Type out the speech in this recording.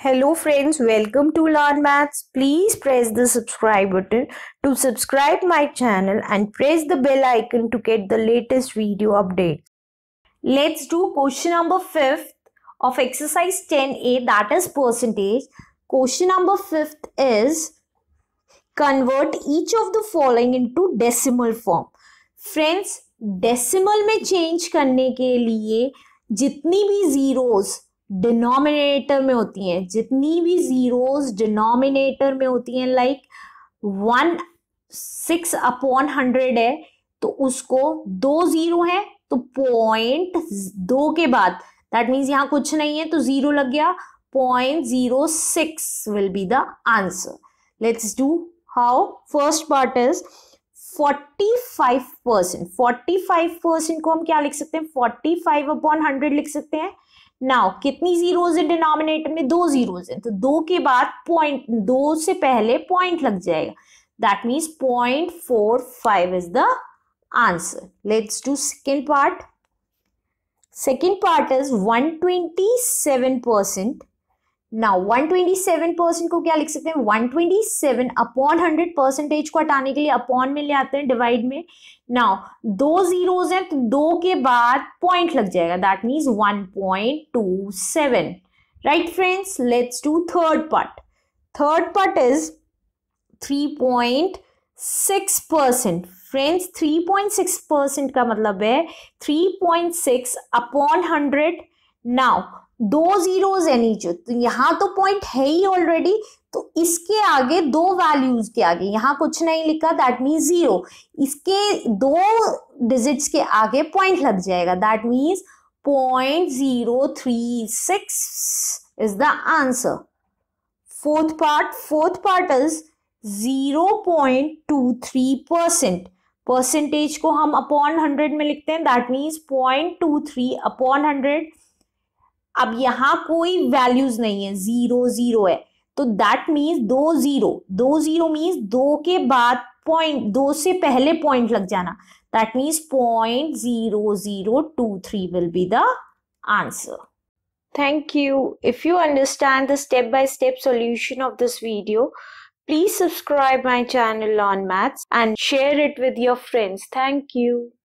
Hello friends, welcome to Learn Maths. Please press the subscribe button to subscribe my channel and press the bell icon to get the latest video update. Let's do question number 5th of exercise 10A, that is percentage. Question number 5th is convert each of the following into decimal form. Friends, decimal में change करने के लिए जितनी भी zeros denominator में होती हैं, जितनी भी जीरोस डिनोमिनेटर में होती हैं, लाइक 6/100 है तो उसको 2 जीरो है तो 0.2 के बाद, दैट मीन्स यहां कुछ नहीं है तो जीरो लग गया, 0.06 will be the answer. Let's do how. First part is 45%. 45% को हम क्या लिख सकते हैं? 45/100 लिख सकते हैं. नाउ कितनी जीरोज है डिनोमिनेटर में? 2 जीरोज है तो 2 के बाद पॉइंट, 2 से पहले पॉइंट लग जाएगा, that means 0.45 is the answer. Let's do second part. Second part is 127%. Now 127% को क्या लिख सकते हैं? 127/100, परसेंटेज को हटाने के लिए अपॉन में ले आते हैं, डिवाइड में. नाउ 2 जीरोज हैं तो 2 के बाद पॉइंट लग जाएगा, that means 1.27. Right friends, let's do third part. Third part is 3.6%. Friends 3.6% का मतलब है 3.6/100. नाउ 2 जीरोज है नीचे तो यहां तो पॉइंट है ही ऑलरेडी, तो इसके आगे 2 वैल्यूज के आगे यहां कुछ नहीं लिखा, दैट मीन्स 0. इसके 2 डिजिट्स के आगे पॉइंट लग जाएगा, that means 0.036 is the answer. Fourth part is 0.23%. Percentage को हम अपॉन 100 में लिखते हैं, दैट मीन्स 0.23/100. अब यहां कोई वैल्यूज नहीं है, 0 है तो दैट मीन्स 2 जीरो मीन्स 2 के बाद पॉइंट, 2 से पहले पॉइंट लग जाना, that means 0.0023 will be the answer. Thank you. If you understand the step-by-step solution of this video, please subscribe my channel Learn Maths and share it with your friends. Thank you.